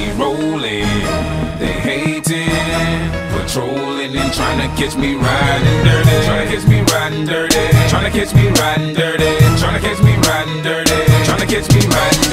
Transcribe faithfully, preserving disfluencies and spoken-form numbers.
me rolling. They hating, patrolling and trying to catch me riding dirty. Trying to catch me riding dirty. Trying to catch me riding dirty. Trying to catch me riding dirty. Trying to catch me riding